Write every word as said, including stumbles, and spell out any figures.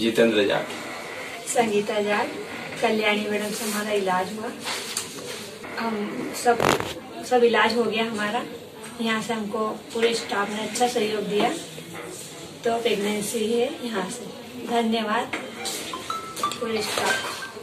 Jitendra Jat, Sangeeta Jat. Kalyani madam से हमारा इलाज हुआ। हम सब सब इलाज हो गया हमारा। यहाँ से हमको पूरे स्टाफ ने अच्छा सहयोग दिया, तो प्रेगनेंसी है यहाँ से। धन्यवाद पूरे स्टाफ।